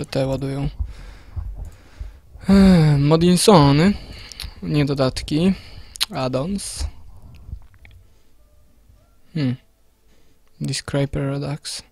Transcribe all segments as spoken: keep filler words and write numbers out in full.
jeszcze te ładują. Eee, Modinsony. Nie dodatki. Add-ons. Hmm. Describer Redux.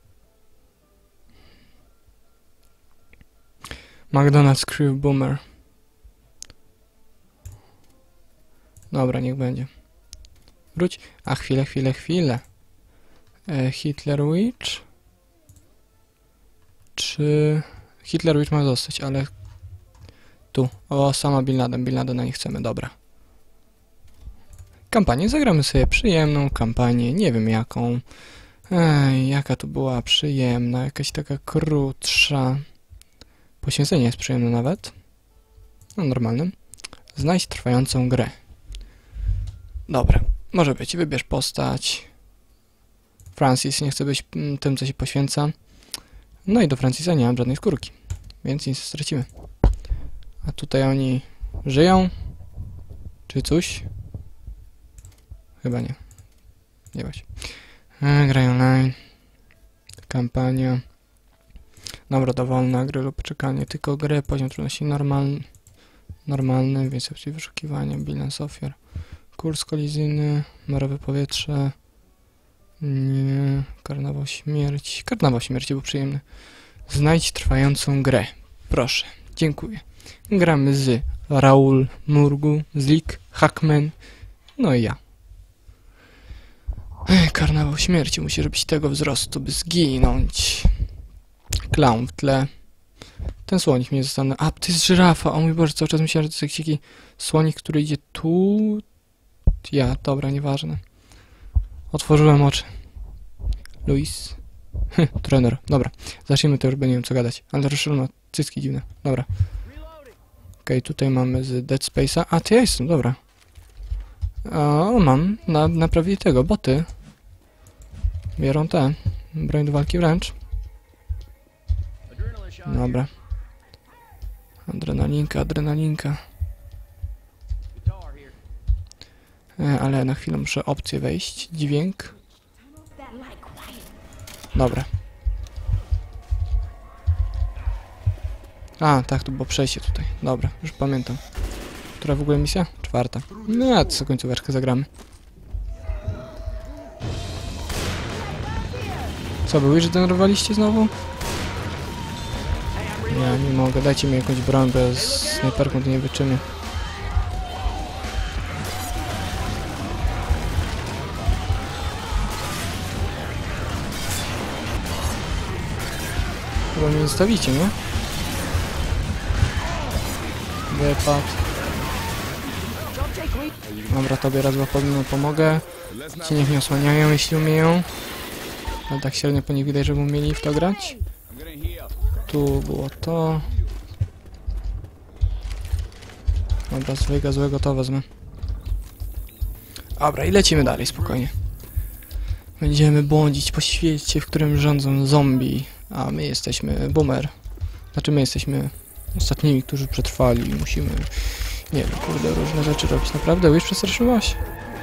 McDonald's Crew Boomer. Dobra, niech będzie. Wróć. A chwilę, chwilę, chwilę. E, Hitler Witch. Czy... Hitler Witch ma zostać, ale... Tu. O, sama Bin Laden. Bin Ladena nie chcemy, dobra. Kampanię. Zagramy sobie przyjemną kampanię. Nie wiem jaką. Ej, jaka to była przyjemna. Jakaś taka krótsza. Poświęcenie jest przyjemne nawet. No, normalnym. Znajdź trwającą grę. Dobra. Może być. Wybierz postać. Francis nie chce być tym, co się poświęca. No i do Francisa nie mam żadnej skórki. Więc nic stracimy. A tutaj oni żyją? Czy coś? Chyba nie. Nie bać. E, grają online. Kampania. Dobra, dowolna gry lub czekanie. Tylko gry. Poziom trudności normalny. Normalny. Więcej opcji wyszukiwania. Bilans ofiar. Kurs kolizyjny. Marowe powietrze. Nie. Karnawał śmierci. Karnawał śmierci był przyjemny. Znajdź trwającą grę. Proszę. Dziękuję. Gramy z Raul, Murgu, Zlik, Hackman. No i ja. Ech, karnawał śmierci musi robić tego wzrostu, by zginąć. Clown w tle. Ten słonik mnie zostanę. A, to jest żyrafa. O mój Boże, cały czas myślałem, że to jest jakiś słonik, który idzie tu. Ja, dobra, nieważne. Otworzyłem oczy. Luis. Trener. Dobra. Zacznijmy to, już nie wiem co gadać. Ale Rochelle ma cycki dziwne. Dobra. Okej, okay, tutaj mamy z Dead Space'a. A, to ja jestem, dobra. O, mam na, naprawili tego, boty. Biorą te. Broń do walki wręcz. Dobra. Adrenalinka, adrenalinka. E, ale na chwilę muszę opcję wejść. Dźwięk. Dobra. A, tak, to było przejście tutaj. Dobra, już pamiętam. Która w ogóle misja? Czwarta. No, to co końcóweczkę zagramy. Co, były, że denerwowaliście znowu? Ja nie mogę, dajcie mi jakąś broń, bo ja z snajperką to nie wyczymię. Chyba mnie zostawicie, nie? Wypad. Dobra, tobie raz powinno pomogę. Ci niech mnie osłaniają, jeśli umieją. Ale tak średnio po nich widać, żeby umieli w to grać. Tu było to. Dobra, złego, złego to wezmę. Dobra, i lecimy dalej, spokojnie. Będziemy błądzić po świecie, w którym rządzą zombie. A my jesteśmy boomer. Znaczy my jesteśmy ostatnimi, którzy przetrwali i musimy, nie wiem, kurde, różne rzeczy robić. Naprawdę? Już przestraszyłaś?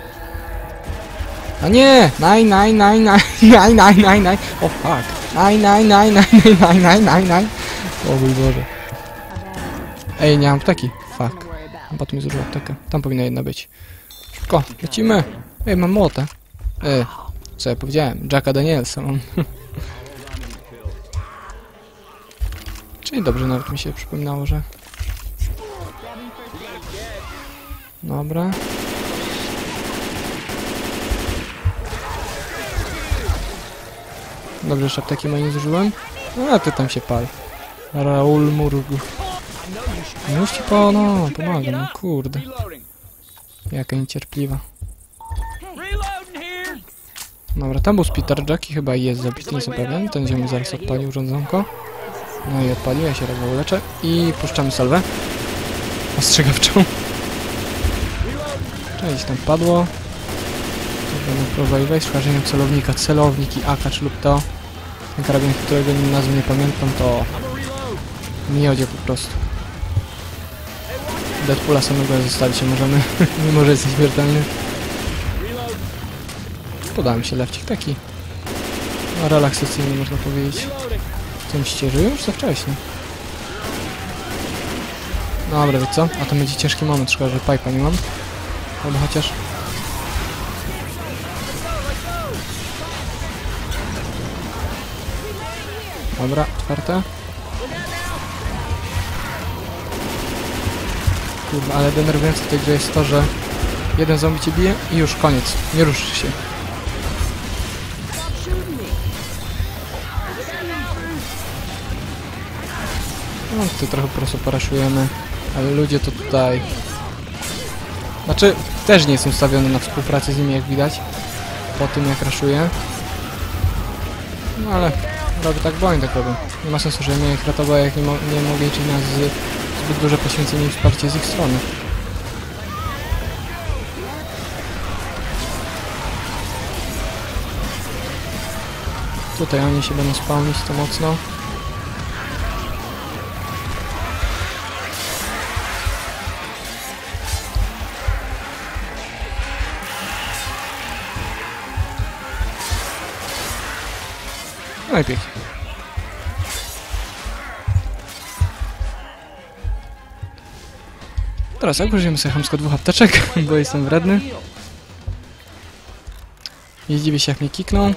A nie! Naj, naj, naj, naj, naj, naj, naj, naj. O fuck. Naj, naj, naj, naj, naj, naj, naj, naj. O mój Boże. Ej, nie mam apteki. Fuck. Chyba tu mi zużyła aptekę. Tam powinna jedna być. Szybko, lecimy. Ej, mam młotę. Ej, co ja powiedziałem? Jacka Danielsa mam. Czyli dobrze, nawet mi się przypominało, że... Dobra. Dobrze, że apteki moje nie zużyłem. A ty tam się pal. Raul Murgu. No już ci po... no, pomagam, no kurde. Jaka niecierpliwa. Dobra, tam był Peter Jack i chyba jest zabity, nie jestem pewien. Ten ziemi zaraz odpalił urządzonko. No i odpalił, ja się raz uleczę. I puszczamy salwę. Ostrzegawczą. Cześć, tam padło. Dobra, próbowali wejść, wrażeniem celownika. Celownik i akacz lub to. Ten karabin, którego nazwy nie pamiętam, to... miodzie po prostu. Deadpoola samego zostawić się możemy. Mimo, że jest śmiertelny. Podałem się lewcik taki. No, relaksacyjny można powiedzieć. Tym ścieży już za wcześnie. Dobra, wiecie co? A to będzie ciężki moment, szkoda, że pipe'a nie mam. Albo chociaż... Dobra, czwarte. Kurwa, ale denerwujące w tej grze jest to, że jeden zombie cię bije i już koniec. Nie ruszysz się. No, tutaj trochę po prostu poraszujemy, ale ludzie to tutaj... Znaczy, też nie jestem ustawiony na współpracę z nimi, jak widać, po tym jak raszuję. No ale robię tak, bo oni tak robią. Nie ma sensu, że mnie ich ratował, jak nie, mo nie mogę liczyć na z zbyt duże poświęcenie i wsparcie z ich strony. Tutaj oni się będą spawnić to mocno. No i pięknie. Teraz jak użyjemy sobie chamsko dwóch apteczek, bo jestem wredny. Nie zdziwię się, jak mnie kikną.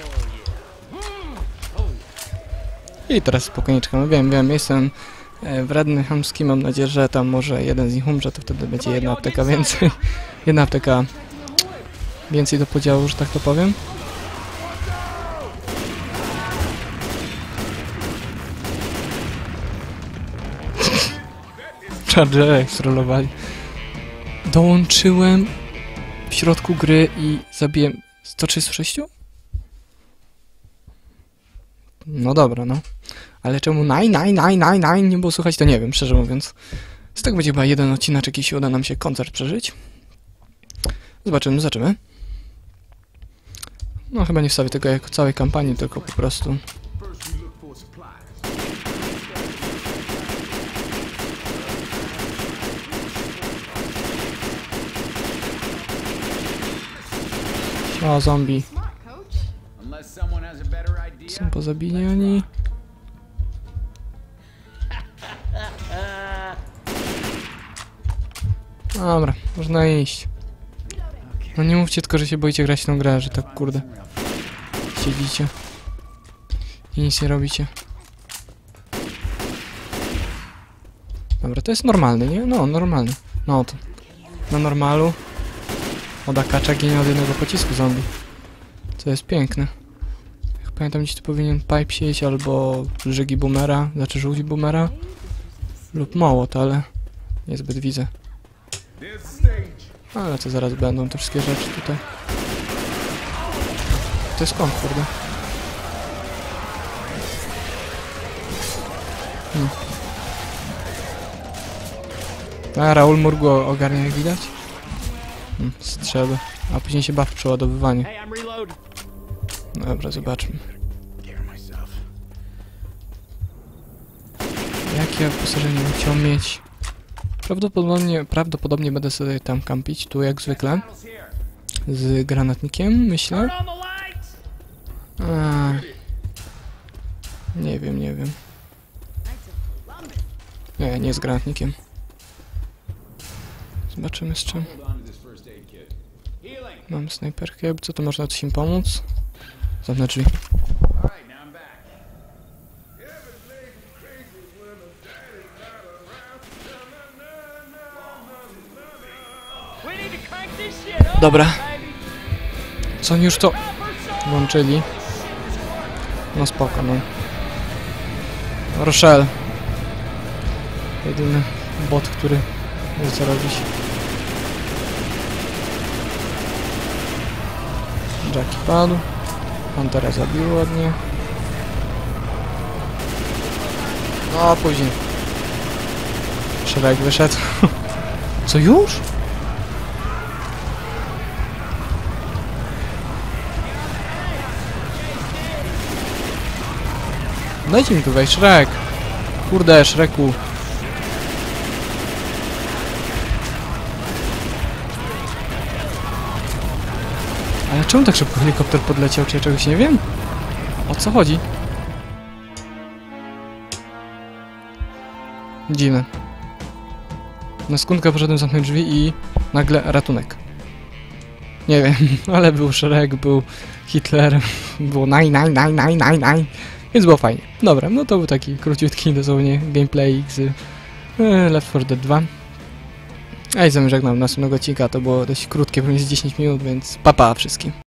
I teraz spokojnie czekamy. Wiem, wiem, jestem e, wredny, chamski. Mam nadzieję, że tam może jeden z nich umrze, to wtedy będzie jedna apteka więcej. Jedna apteka więcej do podziału, że tak to powiem. Chargera ekstrollowali. Dołączyłem w środku gry i zabiłem sto trzydzieści sześć? No dobra, no. Ale czemu naj, naj, naj, naj, naj nie było słuchać, to nie wiem, szczerze mówiąc. Z tego będzie chyba jeden odcinek, jeśli uda nam się koncert przeżyć. Zobaczymy, zobaczymy. No chyba nie wstawię tego jako całej kampanii, tylko po prostu... O, zombie. Są pozabijani. Dobra, można iść. No nie mówcie tylko, że się boicie grać w tą grę, że tak kurde siedzicie i nic nie robicie. Dobra, to jest normalny, nie? No, normalny. No to. Na normalu od akacza ginie od jednego pocisku zombie. Co jest piękne. Jak pamiętam, gdzieś tu powinien pipe siedzieć albo żygi boomera, znaczy żółć boomera lub mołot, ale niezbyt widzę. Ale to zaraz będą te wszystkie rzeczy tutaj. To jest skąd, kurde? Hmm. A Raul Murgo ogarnia, jak widać. Hmm, strzelby. A później się baw przeładowywanie. Dobra, zobaczmy. Jakie wyposażenie bym chciał mieć? Prawdopodobnie, prawdopodobnie będę sobie tam kampić, tu jak zwykle. Z granatnikiem, myślę. A, nie wiem, nie wiem. Nie, nie z granatnikiem. Zobaczymy z czym. Mam snajperkę, jakby co to można coś im pomóc? Zamknę drzwi. Dobra. Co oni już to włączyli? No spoko, no. Rochelle. Jedyny bot, który wie co robić. Jackie padł. Pantera zabił ładnie. No a później Shrek wyszedł. Co już? Dajcie mi tu wejść, Shrek. Kurde, Shreku. Ale czemu tak szybko helikopter podleciał? Czy ja czegoś nie wiem? O co chodzi? Dziwne. Na skutkę poszedłem zamknąć drzwi i nagle ratunek. Nie wiem, ale był Shrek, był Hitler, było nine, nine, nine, nine, nine, nine, więc było fajnie. Dobra, no to był taki króciutki dosłownie gameplay z Left four Dead dwa. A i żegnam następnego odcinka, to było dość krótkie, pewnie z dziesięć minut, więc pa pa wszystkim.